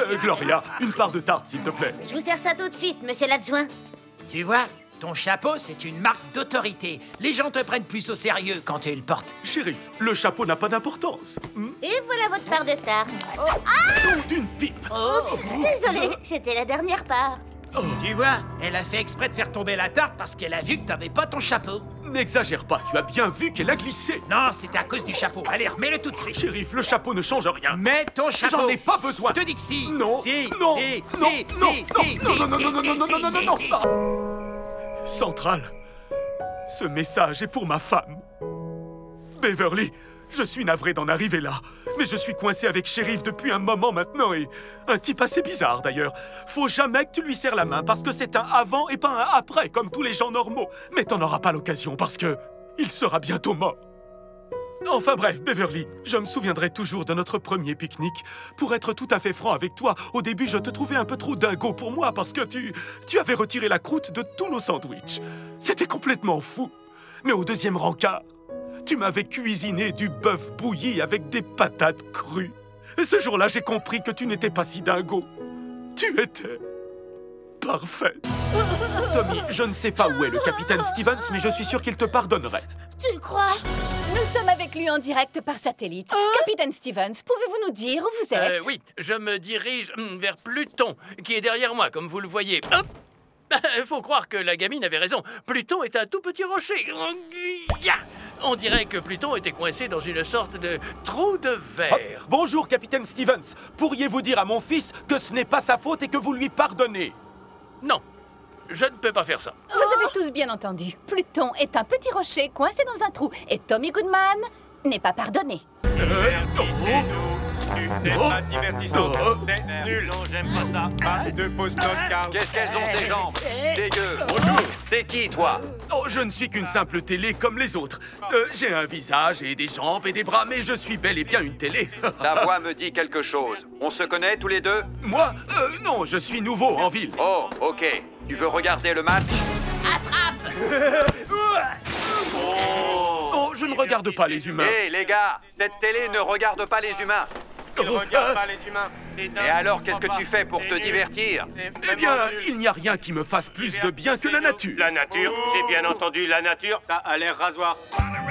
Gloria, une part de tarte, s'il te plaît. Je vous sers ça tout de suite, monsieur l'adjoint. Tu vois, ton chapeau, c'est une marque d'autorité. Les gens te prennent plus au sérieux quand tu le portes. Shérif, le chapeau n'a pas d'importance. Et voilà votre part de tarte. D'une pipe. Désolée, c'était la dernière part. Tu vois, elle a fait exprès de faire tomber la tarte parce qu'elle a vu que t'avais pas ton chapeau. N'exagère pas, tu as bien vu qu'elle a glissé. Non, c'était à cause du chapeau. Allez, remets-le tout de suite. Shérif, le chapeau ne change rien. Mets ton chapeau. J'en ai pas besoin. Je te dis que si. Non, Si, non, si, non, si, non, si, non, si, non, non, si, non, non, si, non, si, non, non, si, non, si, non. si. Central, ce message est pour ma femme. Beverly, je suis navré d'en arriver là, mais je suis coincé avec Shérif depuis un moment maintenant et un type assez bizarre d'ailleurs. Faut jamais que tu lui serres la main parce que c'est un avant et pas un après comme tous les gens normaux. Mais t'en auras pas l'occasion parce que il sera bientôt mort. Enfin bref, Beverly, je me souviendrai toujours de notre premier pique-nique. Pour être tout à fait franc avec toi, au début je te trouvais un peu trop dingo pour moi parce que tu avais retiré la croûte de tous nos sandwichs. C'était complètement fou. Mais au deuxième rencard, tu m'avais cuisiné du bœuf bouilli avec des patates crues. Et ce jour-là, j'ai compris que tu n'étais pas si dingo. Tu étais parfaite. Tommy, je ne sais pas où est le capitaine Stevens, mais je suis sûr qu'il te pardonnerait. Tu crois? Nous sommes avec lui en direct par satellite. Capitaine Stevens, pouvez-vous nous dire où vous êtes? Oui, je me dirige vers Pluton, qui est derrière moi, comme vous le voyez. Hop! Faut croire que la gamine avait raison. Pluton est un tout petit rocher. On dirait que Pluton était coincé dans une sorte de trou de verre. Bonjour, capitaine Stevens. Pourriez-vous dire à mon fils que ce n'est pas sa faute et que vous lui pardonnez? Non, je ne peux pas faire ça. Vous avez tous bien entendu. Pluton est un petit rocher coincé dans un trou. Et Tommy Goodman n'est pas pardonné. C'est pas divertissant, c'est nul. Non, j'aime pas ça. Pas de pause car. Qu'est-ce qu'elles ont des jambes? Dégueu. Bonjour. T'es qui, toi? Oh, je ne suis qu'une simple télé comme les autres. J'ai un visage et des jambes et des bras, mais je suis bel et bien une télé. Ta voix me dit quelque chose. On se connaît tous les deux? Moi? Non, je suis nouveau en ville. Oh, ok. Tu veux regarder le match? Oh, je ne regarde pas les humains. Hé, les gars, cette télé ne regarde pas les humains. Il regarde pas les humains. Et alors, qu'est-ce que tu fais pour te divertir? Eh bien, il n'y a rien qui me fasse plus de bien que la nature. La nature, j'ai bien entendu la nature. Ça a l'air rasoir.